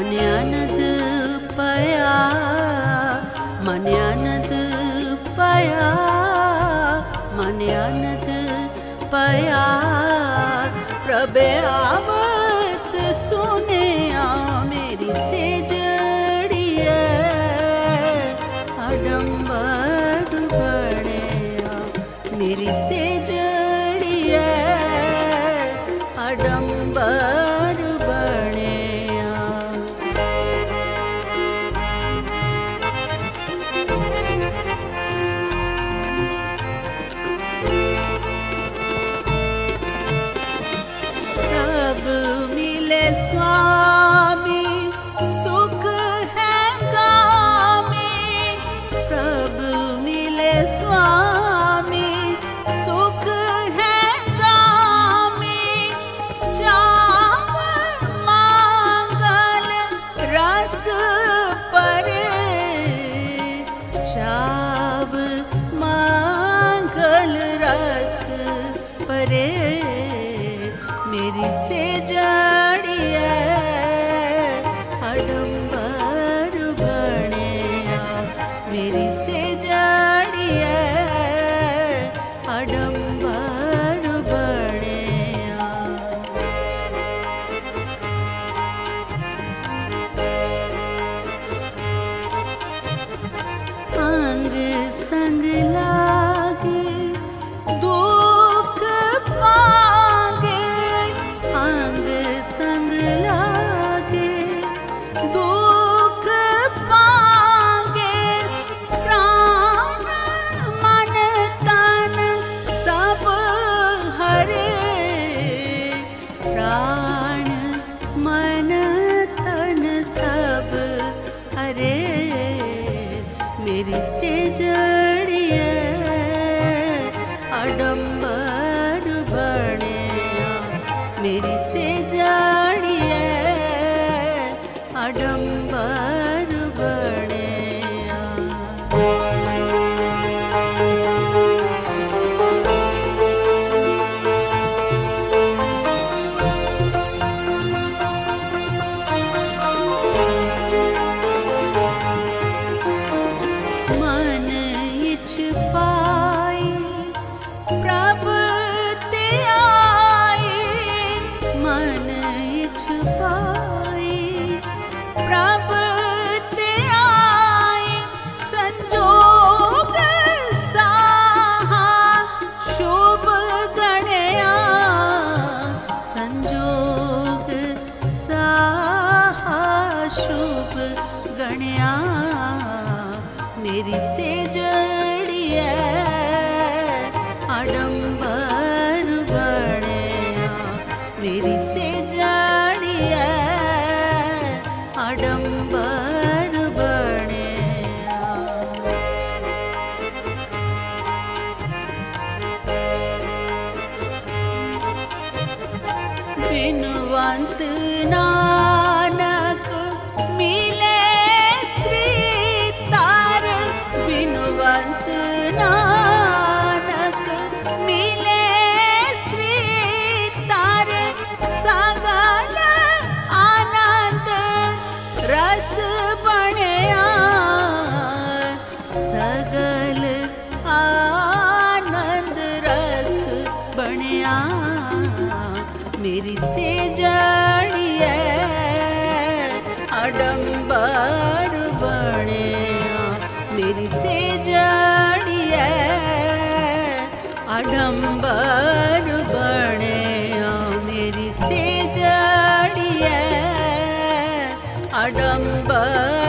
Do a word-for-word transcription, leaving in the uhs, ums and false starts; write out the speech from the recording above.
मन्यानद पया मन्यानद पया मन्यानद पया प्रभे आवत सुने आ मेरी सेजड़िया आडंबर बने आ मेरी सेजड़िया आडंबर बने स्वामी सुख है गामी प्रभु मिले स्वामी सुख है गामी चाव मांगल रस परे चाव मांगल रस परे मेरी सेजड़िया आडंबर बने मेरी सेजड़िया आडंबर बने अंग संग लागे दुख पागे अंग संग लागे दुख पागे प्राण मन तन सब हरे प्राण मन तन सब हरे मेरी सेजड़िया आडंबर बने मेरी सेजड़िया आडंबर बने मन इच्छ पाई प्रभु ते आए मन इच्छ पाई प्रभु ते आए संजोग साहा शुभ गणया संजोग साहा शुभ गणया मेरी सेजड़िया आडंबर बने मेरी सेजड़िया आडंबर बने बिनवंत नानक मिले बिनवंत नानक मिले श्री तार सगल आनंद रस बनिया सगल आनंद रस बनिया मेरी सेजड़िया आडंबर बने मेरी सेजड़िया आडंबर बने मेरी सेजड़िया आडंबर